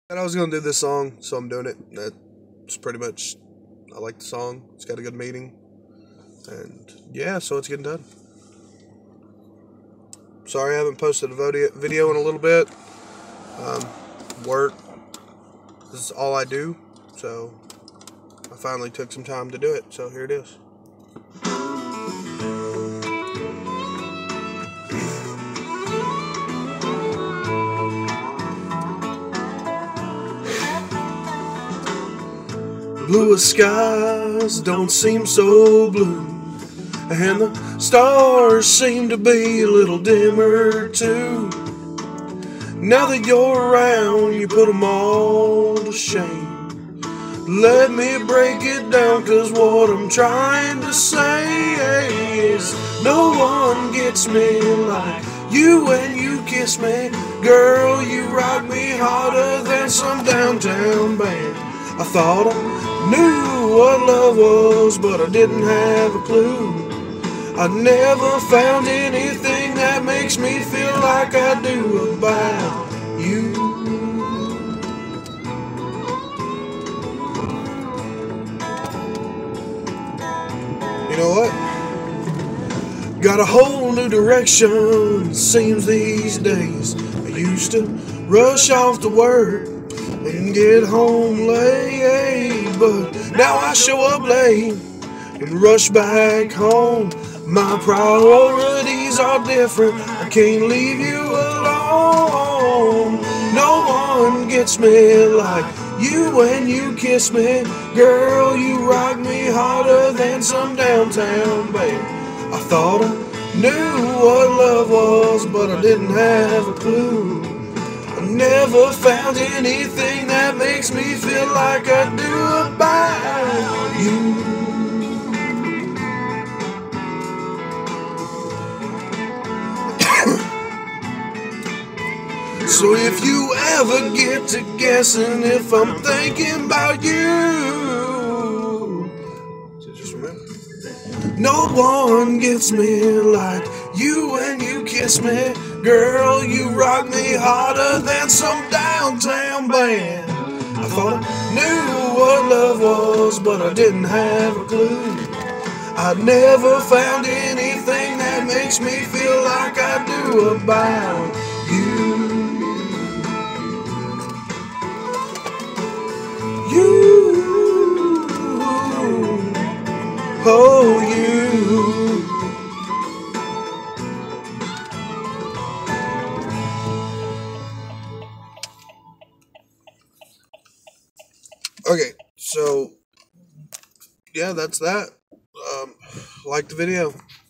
And I was gonna do this song, so I'm doing it. That's pretty much. I like the song. It's got a good meaning, and yeah, so it's getting done. Sorry I haven't posted a video in a little bit. Um, Work. This is all I do, so I finally took some time to do it. So here it is. Bluest skies don't seem so blue, and the stars seem to be a little dimmer too. Now that you're around, you put them all to shame. Let me break it down, 'cause what I'm trying to say is no one gets me like you when you kiss me. Girl, you rock me harder than some downtown band. I thought I knew what love was, but I didn't have a clue. I never found anything that makes me feel like I do about you. You know what? Got a whole new direction, seems these days. I used to rush off to work and get home late, but now I show up late and rush back home. My priorities are different, I can't leave you alone. No one gets me like you when you kiss me. Girl, you rock me harder than some downtown band. I thought I knew what love was, but I didn't have a clue. I never found anything that makes me feel like I do about you. So if you ever get to guessing if I'm thinking about you, just remember, no one gets me like you when you kiss me. Girl, you rock me harder than some downtown band. I thought I knew what love was, but I didn't have a clue. I never found anything that makes me feel like I do about you. You, oh you. Okay, so yeah, that's that. Like the video.